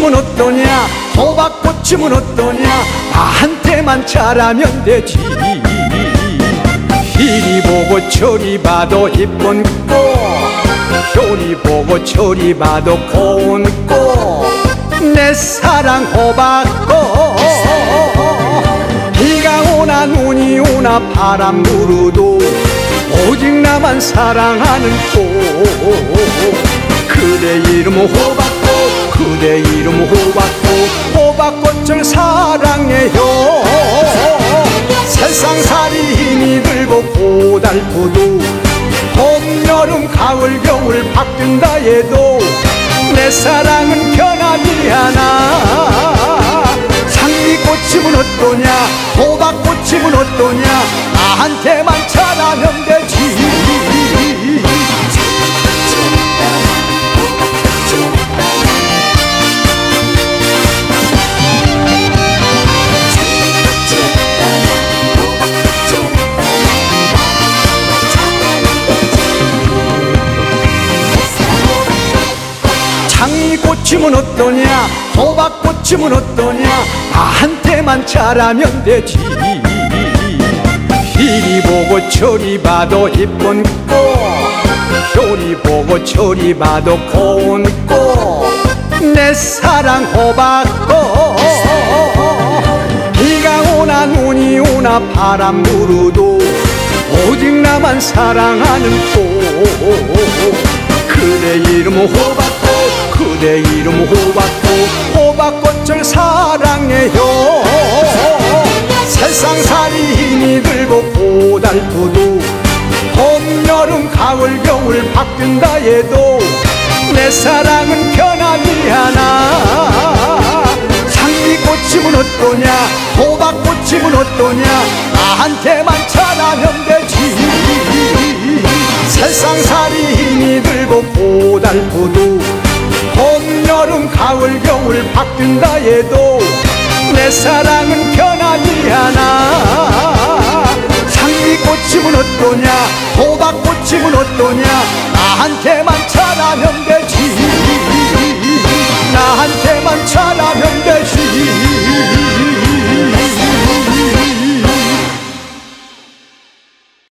장미꽃이면 어떠냐, 호박꽃이면 어떠냐, 나한테만 잘하면 되지. 이리 보고 저리 봐도 이쁜 꽃, 저리 보고 저리 봐도 고운 꽃, 내 사랑 호박꽃. 비가 오나 눈이 오나 바람 불어도 오직 나만 사랑하는 꽃. 그대 이름 호박꽃, 그대 이름 호박꽃, 호박꽃을 사랑해요. 세상살이 힘이 들고 고달프도 봄, 여름, 가을, 겨울 바뀐다 해도 내 사랑은 변하지 않아. 장미꽃이면 어떠냐, 호박꽃이면 어떠냐, 나한테만 잘하면 되지. 장미꽃이면 어떠냐, 호박꽃이면 어떠냐, 나한테만 잘하면 되지. 이리 보고 저리 봐도 이쁜 꽃, 저리 보고 저리 봐도 고운 꽃, 내 사랑 호박꽃. 비가 오나 눈이 오나 바람 불어도 오직 나만 사랑하는 꽃. 그대 이름 호박꽃, 그대 이름 호박꽃, 호박꽃을 사랑해요. 세상살이 힘이 들고 고달프도 봄, 여름, 가을, 겨울 바뀐다 해도 내 사랑은 변하지 않아. 장미꽃이면 어떠냐, 호박꽃이면 어떠냐, 나한테만 잘하면 되지. 세상살이 힘이 들고 고달프도 봄, 여름, 가을, 겨울 바뀐다 해도 내 사랑은 변하지 않아. 장미꽃이면 어떠냐, 호박꽃이면 어떠냐, 나한테만 잘하면